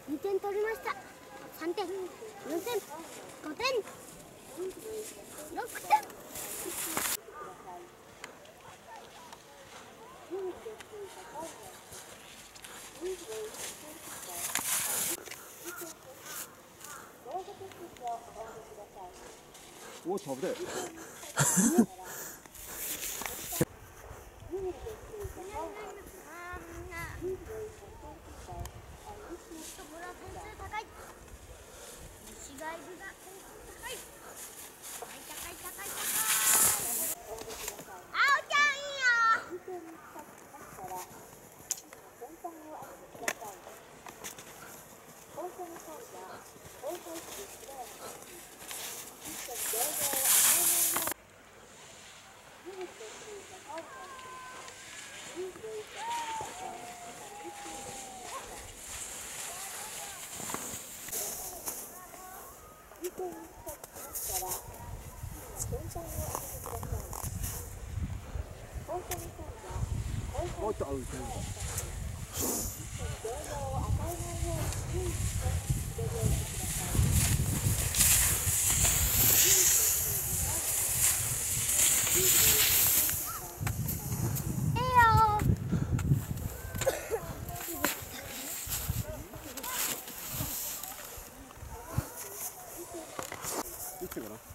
2点取りました。3点、4点、5点、6点。 お、食べたい。もう一度会うてるんだ。いつかな。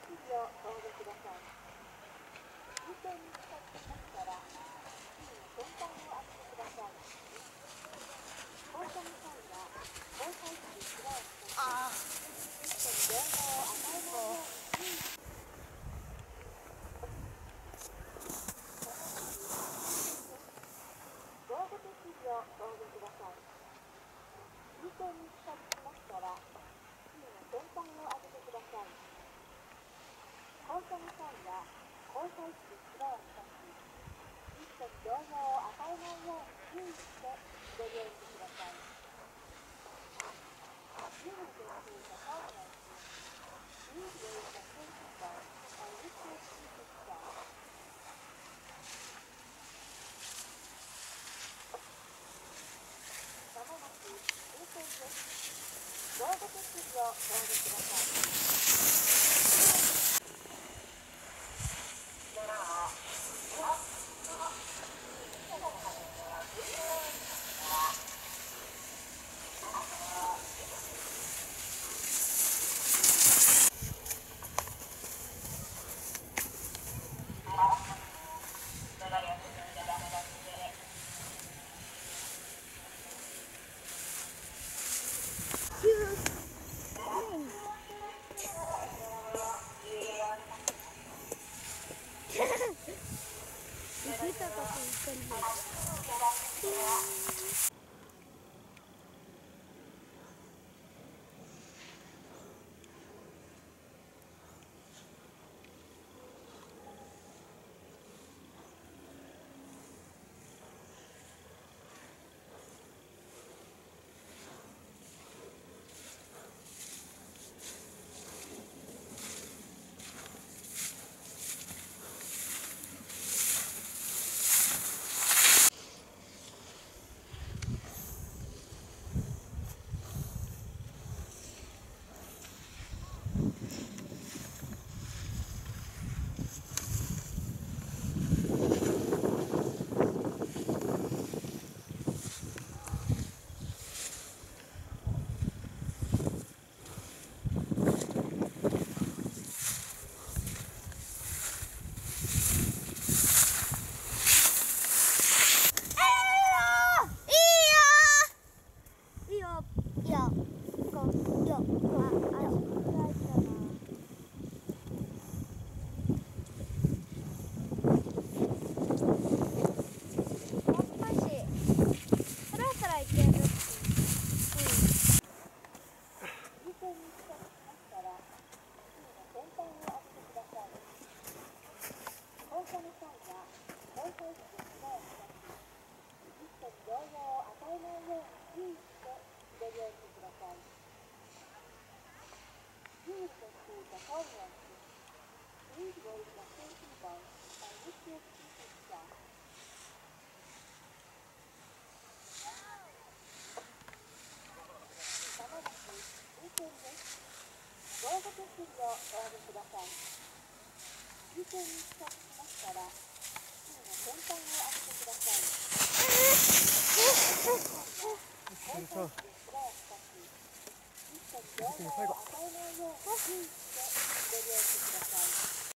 示をご応募ください。運転に使っていましたら、次の先端を開けてください。降車の際は、降車位置にクローズし、リフトに情報を与えないように注意してご応募手続きをご応募ください。運転に使っていましたら、次の先端を開けてください。降車の際は、降車位置にクローズし、リフトに情報を与えないように注意してご利用してください。You will get to the hallway. Please raise the safety belt and lift your seat belt. まもなく運転です。ご応募手続きをご応募ください。ご応募手続きをご応募ください。優先に使っていましたら、次の先端を開けてください。降車位置でクローズし、リフトに情報を与えないよう注意してご利用してください。